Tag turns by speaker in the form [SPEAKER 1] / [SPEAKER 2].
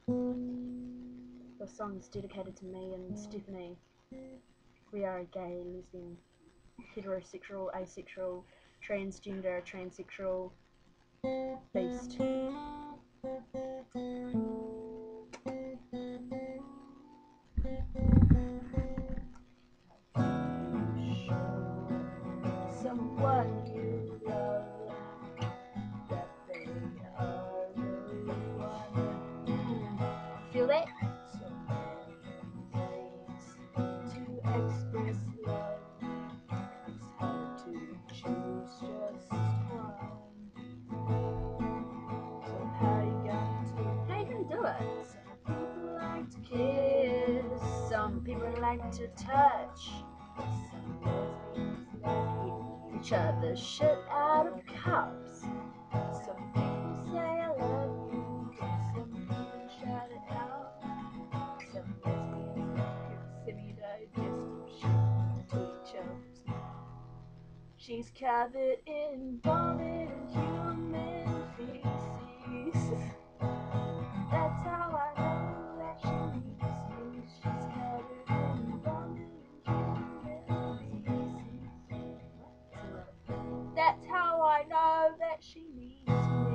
[SPEAKER 1] The song is dedicated to me and Stephanie. We are a gay, lesbian, heterosexual, asexual, transgender, transsexual beast. Someone you love, that they are the one. Feel that? So many ways to express love. It's hard to choose just one. So how you gonna do it? Some people like to kiss, some people like to touch, some lesbians like eating each other shit out of cups. Some people say I love you, some people shout it out. Some lesbians like give semi-digestive shit to each other's mouth. She's covered in vomit and human feces. That's how I know that she needs me. She's covered in vomit and human feces. That's how I know that she needs me.